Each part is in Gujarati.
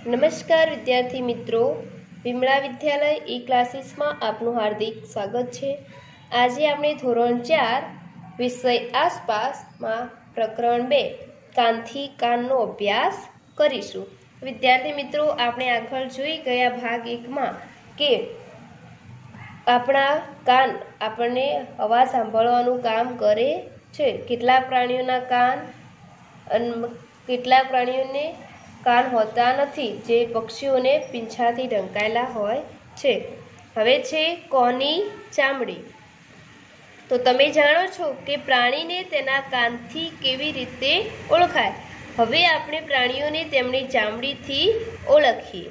નમસ્કાર વિદ્યાર્થી મિત્રો, વિમળા વિદ્યાલય ઈ ક્લાસીસમાં આપનું હાર્દિક સ્વાગત છે। આજે આપણે ધોરણ 4 વિષય આસપાસમાં પ્રકરણ 2 કાનથી કાનનો અભ્યાસ કરીશું। વિદ્યાર્થી મિત્રો, આપણે આગળ જોઈ ગયા ભાગ 1માં કે આપણા કાન આપણને અવાજ સાંભળવાનું કામ કરે છે। કેટલાક પ્રાણીઓના કાન અને કેટલાક પ્રાણીઓને કાન હોતા નથી, જે પક્ષીઓને પીંછાથી ઢંકાયેલા હોય છે। હવે છે કોની ચામડી। તો તમે જાણો છો કે પ્રાણીને તેના કાનથી કેવી રીતે ઓળખાય। હવે આપણે પ્રાણીઓને તેમની ચામડીથી ઓળખીએ।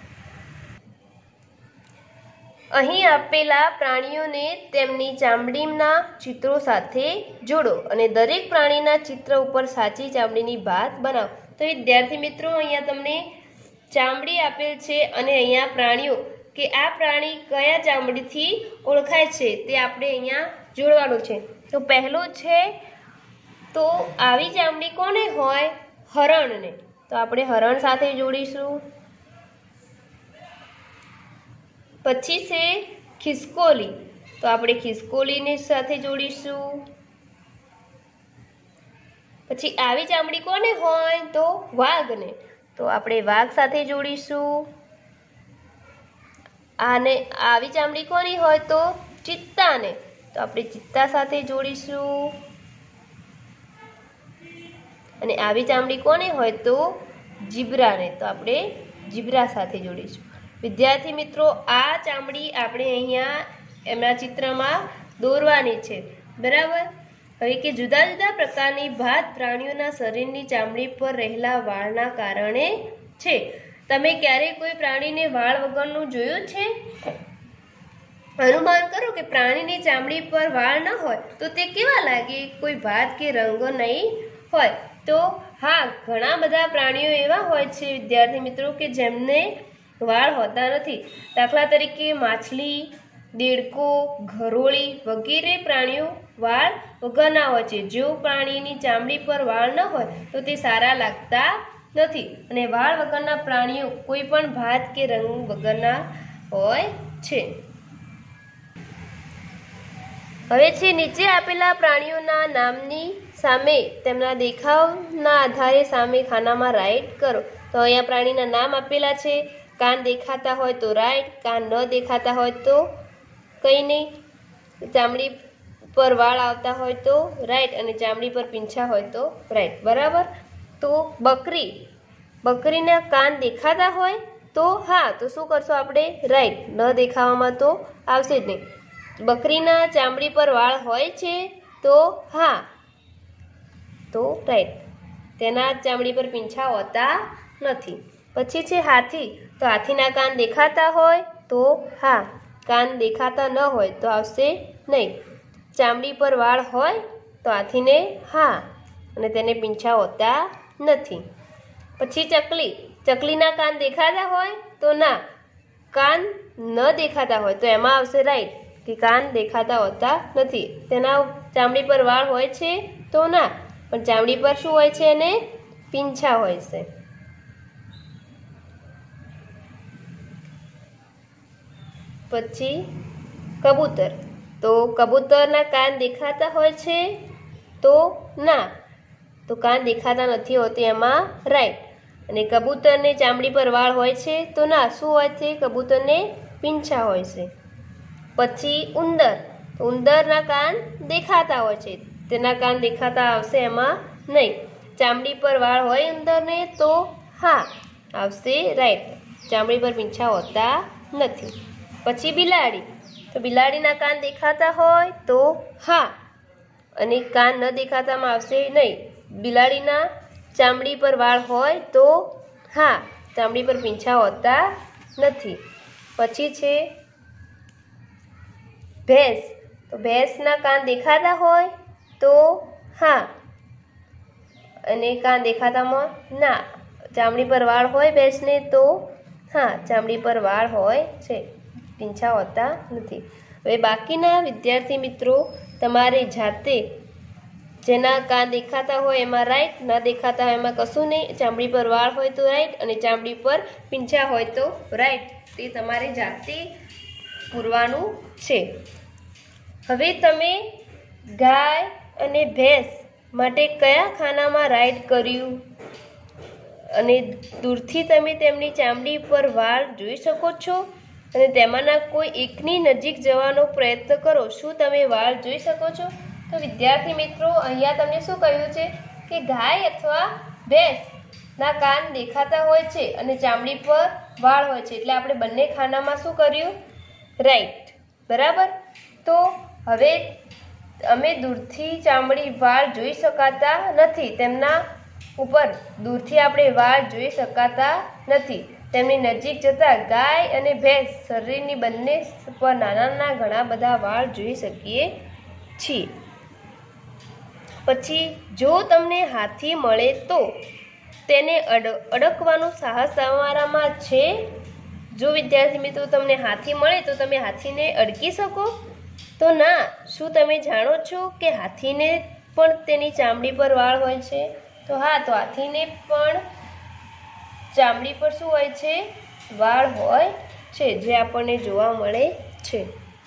અહીં આપેલા પ્રાણીઓને તેમની ચામડીના ચિત્રો સાથે જોડો અને દરેક પ્રાણીના ચિત્ર ઉપર સાચી ચામડીની ભાત બનાવો। તો વિદ્યાર્થી મિત્રો, અહીંયા તમને ચામડી આપેલ છે અને અહીંયા પ્રાણીઓ કે આ પ્રાણી કયા ચામડીથી ઓળખાય છે તે આપણે અહીંયા જોડવાનું છે। તો પહેલું છે, તો આવી ચામડી કોને હોય? હરણને। તો આપણે હરણ સાથે જોડીશું। પછી છે ખિસકોલી, તો આપણે ખિસકોલીની સાથે જોડીશું। પછી આવી ચામડી કોને હોય? તો વાઘને। તો આપણે વાઘ સાથે જોડીશું। આને આવી ચામડી કોની હોય? તો ચિત્તાને। તો આપણે ચિત્તા સાથે જોડીશું। અને આવી ચામડી કોને હોય? તો જીબ્રાને। તો આપણે જીબ્રા સાથે જોડીશું। વિદ્યાર્થી મિત્રો, આ ચામડી આપણે અહીંયા એમના ચિત્રમાં દોરવાની છે, બરાબર। હવે કે જુદા જુદા પ્રકારની ભાત પ્રાણીઓના શરીરની ચામડી પર રહેલા વાળના કારણે છે। તમે ક્યારેય કોઈ પ્રાણીને વાળ વગરનું જોયું છે? અનુમાન કરો કે પ્રાણીની ચામડી પર વાળ ન હોય તો તે કેવા લાગે? કોઈ ભાત કે રંગ નહીં હોય। તો હા, ઘણા બધા પ્રાણીઓ એવા હોય છે વિદ્યાર્થી મિત્રો કે જેમને વાળ હોતા નથી। દાખલા તરીકે માછલી, દેડકો, ઘરોળી વગેરે પ્રાણીઓ વાળ વગરના હોય છે। જો પ્રાણીની ચામડી પર વાળ ન હોય તો તે સારા લાગતા નથી, અને વાળ વગરના પ્રાણીઓ કોઈ પણ ભાત કે રંગ વગરના હોય છે। હવે છે નીચે આપેલા પ્રાણીઓના નામની સામે તેમના દેખાવના આધારે સામે ખાનામાં રાઈટ કરો। તો અહીંયા પ્રાણીના નામ આપેલા છે। કાન દેખાતા હોય તો રાઈટ, કાન ન દેખાતા હોય તો કંઈ નહીં, ચામડી પર વાળ આવતા હોય તો રાઈટ, અને ચામડી પર પીંછા હોય તો રાઈટ, બરાબર। તો બકરીના કાન દેખાતા હોય તો હા, તો શું કરશો આપણે? રાઈટ। ન દેખાવામાં તો આવશે જ નહીં। બકરીના ચામડી પર વાળ હોય છે તો હા, તો રાઈટ, તેના ચામડી પર પીંછા હોતા નથી। પછી છે હાથી, તો હાથીના કાન દેખાતા હોય તો હા, કાન દેખાતા ન હોય તો આવશે નહીં। ચામડી પર વાળ હોય તો હાથીને હા, અને તેને પીંછા હોતા નથી। પછી ચકલીના કાન દેખાતા હોય તો ના, કાન ન દેખાતા હોય તો એમાં આવશે રાઈટ, કે કાન દેખાતા હોતા નથી। તેના ચામડી પર વાળ હોય છે તો ના, પણ ચામડી પર શું હોય છે? એને પીંછા હોય છે। પછી કબૂતર, તો કબૂતરના કાન દેખાતા હોય છે તો ના, તો કાન દેખાતા નથી હોતી, એમાં રાઈટ, અને કબૂતરની ચામડી પર વાળ હોય છે તો ના, શું હોય છે? કબૂતરને પીંછા હોય છે। પછી ઉંદરના કાન દેખાતા હોય છે, તેના કાન દેખાતા આવશે એમાં નહીં। ચામડી પર વાળ હોય ઉંદરને તો હા, આવશે રાઈટ, ચામડી પર પીંછા હોતા નથી। પછી બિલાડી, તો બિલાડીના કાન દેખાતા હોય તો હા, અને કાન ન દેખાતામાં આવશે નહીં। બિલાડીના ચામડી પર વાળ હોય તો હા, ચામડી પર પીંછા હોતા નથી। પછી છે ભેંસ, તો ભેંસના કાન દેખાતા હોય તો હા, અને કાન દેખાતામાં ના, ચામડી પર વાળ હોય ભેંસને તો હા, ચામડી પર વાળ હોય છે, પીંછા હોતા નથી। હવે બાકીના વિદ્યાર્થી મિત્રો તમારે જાતે જેના કાન દેખાતા હોય એમાં રાઈટ, ના દેખાતા હોય એમાં કશું નહીં, ચામડી પર વાળ હોય તો રાઈટ અને ચામડી પર પીંછા હોય તો રાઈટ. તે તમારે જાતે પૂરવાનું છે. હવે તમે ગાય અને ભેંસ માટે કયા ખાનામાં રાઈટ કર્યું અને દૂરથી તમે તેમની ચામડી પર વાળ જોઈ શકો છો અને તેમાંના કોઈ એકની નજીક જવાનો પ્રયત્ન કરો. શું તમે વાળ જોઈ શકો છો? તો વિદ્યાર્થી મિત્રો, અહીંયા તમને શું કહ્યું છે કે ગાય અથવા ભેંસના કાન દેખાતા હોય છે અને ચામડી પર વાળ હોય છે, એટલે આપણે બંને ખાનામાં શું કર્યું? રાઈટ. બરાબર. તો હવે અમે દૂરથી ચામડી વાળ જોઈ શકાતા નથી, તેમના ઉપર દૂરથી આપણે વાળ જોઈ શકાતા નથી. તેમની નજીક જતા ગાય અને ભેંસ શરીરની બંને પર નાના નાના ઘણા બધા વાળ જોઈ શકીએ છીએ. પછી જો તમને હાથી મળે તો તેને અડકવાનું સાહસ તમારામાં છે? જો વિદ્યાર્થી મિત્રો તમને હાથી મળે તો તમે હાથીને અડકી શકો? તો ના. શું તમે જાણો છો કે હાથીને પણ તેની ચામડી પર વાળ હોય છે? તો હા, તો હાથીને પણ ચામડી પર શું હોય છે? વાળ હોય છે, જે આપણને જોવા મળે છે.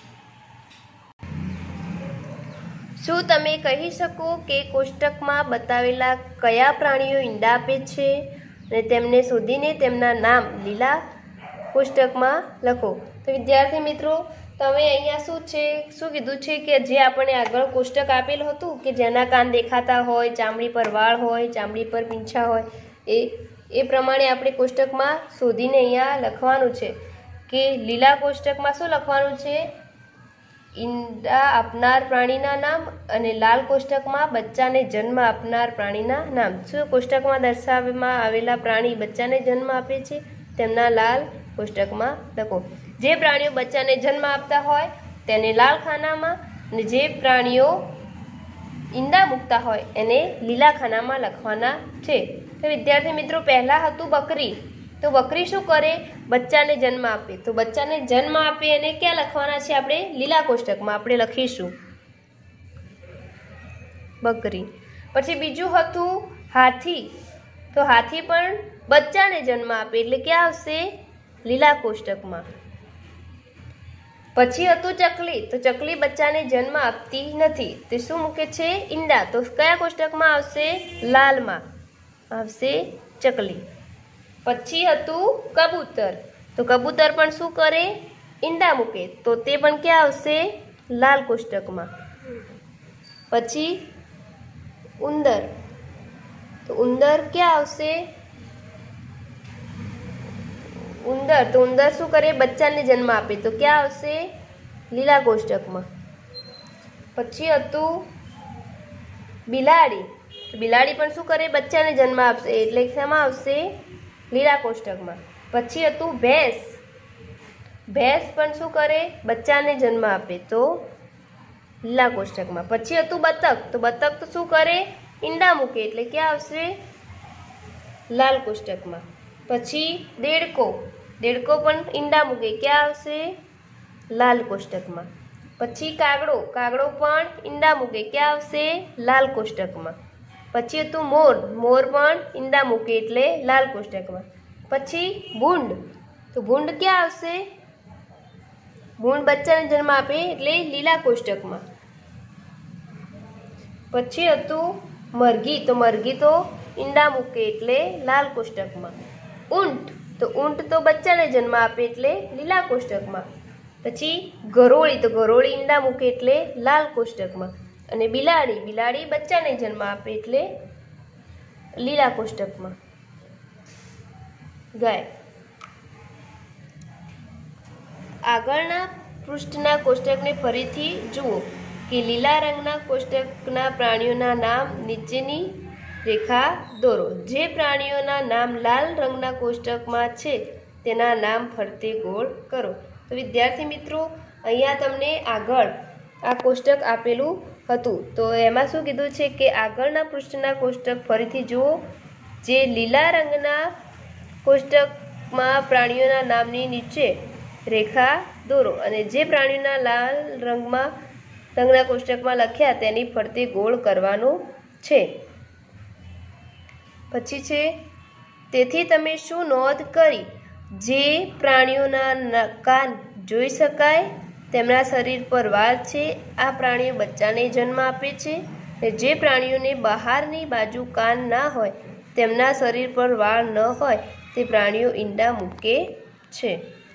શું તમે કહી શકો કે કોષ્ટકમાં બતાવેલા કયા પ્રાણીઓ ઈંડા આપે છે અને તેમને શોધીને તેમના નામ લીલા કોષ્ટકમાં લખો? તો વિદ્યાર્થી મિત્રો, તમે અહીંયા શું કીધું છે કે જે આપણે આગળ કોષ્ટક આપેલું હતું કે જેના કાન દેખાતા હોય, ચામડી પર વાળ હોય, ચામડી પર પીંછા હોય, એ પ્રમાણે આપણે કોષ્ટકમાં શોધીને અહીંયા લખવાનું છે કે લીલા કોષ્ટકમાં શું લખવાનું છે? ઈંડા આપનાર પ્રાણીના નામ અને લાલ કોષ્ટકમાં બચ્ચાને જન્મ આપનાર પ્રાણીના નામ. શું કોષ્ટકમાં દર્શાવવામાં આવેલા પ્રાણી બચ્ચાને જન્મ આપે છે તેમના લાલ કોષ્ટકમાં લખો. જે પ્રાણીઓ બચ્ચાને જન્મ આપતા હોય તેને લાલ ખાનામાં અને જે પ્રાણીઓ ઈંડા મૂકતા હોય એને લીલા ખાનામાં લખવાના છે. તો વિદ્યાર્થી મિત્રો, પહેલાં હતું બકરી. તો બકરી શું કરે? બચ્ચાને જન્મ આપે. તો બચ્ચાને જન્મ આપે એને ક્યાં લખવાના છે? આપણે લીલા કોષ્ટકમાં આપણે લખીશું બકરી. પછી બીજું હતું હાથી. તો હાથી પણ બચ્ચાને જન્મ આપે એટલે ક્યાં આવશે? લીલા કોષ્ટકમાં. પછી હતું ચકલી. તો ચકલી બચ્ચાને જન્મ આપતી નથી, તે શું મૂકે છે? ઈંડા. તો કયા કોષ્ટકમાં આવશે? લાલમાં આવશે ચકલી. પછી હતું કબૂતર. તો કબૂતર પણ શું કરે? ઈંડા મૂકે. તો તે પણ ક્યાં આવશે? લાલ કોષ્ટકમાં. પછી ઉંદર. તો ઉંદર ક્યાં આવશે? ઉંદર. તો ઉંદર શું કરે? બચ્ચાને જન્મ આપે. તો ક્યાં આવશે? લીલા કોષ્ટકમાં. પછી હતું બિલાડી. તો બિલાડી પણ શું કરે? બચ્ચાને જન્મ આપશે એટલે શેમાં આવશે? લીલા કોષ્ટકમાં. પછી હતું ભેંસ. ભેંસ પણ શું કરે? બચ્ચાને જન્મ આપે તો લીલા કોષ્ટકમાં. પછી હતું બતક. તો બતક તો શું કરે? ઈંડા મૂકે એટલે ક્યાં આવશે? લાલ કોષ્ટકમાં. પછી દેડકો. દેડકો પણ ઈંડા મૂકે, ક્યાં આવશે? લાલ કોષ્ટકમાં. પછી કાગડો. કાગડો પણ ઈંડા મૂકે, ક્યાં આવશે? લાલ કોષ્ટકમાં. પછી હતું મોર. મોર પણ ઈંડા મૂકે એટલે લાલ કોષ્ટકમાં. પછી ભૂંડ. તો ભૂંડ ક્યાં આવશે? ભૂંડ બચ્ચાને જન્મ આપે એટલે લીલા કોષ્ટકમાં. પછી હતું મરઘી. તો મરઘી તો ઈંડા મૂકે એટલે લાલ કોષ્ટકમાં. ઊંટ. તો ઊંટ તો બચ્ચાને જન્મ આપે એટલે લીલા કોષ્ટકમાં. પછી ગરોળી. તો ગરોળી ઈંડા મૂકે એટલે લાલ કોષ્ટકમાં. અને બિલાડી. બિલાડી બચ્ચાને જન્મ આપે એટલે લીલા કોષ્ટકમાં. ગાય. આગળના પૃષ્ઠના કોષ્ટકને ફરીથી જુઓ કે લીલા રંગના કોષ્ટકના પ્રાણીઓના નામ નીચેની રેખા દોરો. જે પ્રાણીઓના નામ લાલ રંગના કોષ્ટકમાં છે તેના નામ ફરતે ગોળ કરો. તો વિદ્યાર્થી મિત્રો, અહીંયા તમને આગળ આ કોષ્ટક આપેલું હતું. તો એમાં શું કીધું છે કે આગળના પૃષ્ઠના કોષ્ટક ફરીથી જુઓ. જે લીલા રંગના કોષ્ટકમાં પ્રાણીઓના નામની નીચે રેખા દોરો અને જે પ્રાણીઓના લાલ રંગમાં સંજ્ઞા કોષ્ટકમાં લખ્યા તેની ફરતે ગોળ કરવાનું છે. પછી છે તેથી તમે શું નોંધ કરી? જે પ્રાણીઓના કાન જોઈ શકાય તેમના શરીર પર વાળ છે. આ પ્રાણીઓ બચ્ચાને જન્મ આપે છે. જે પ્રાણીઓને બહારની બાજુ કાન ના હોય તેમના શરીર પર વાળ ન હોય તે પ્રાણીઓ ઈંડા મૂકે છે.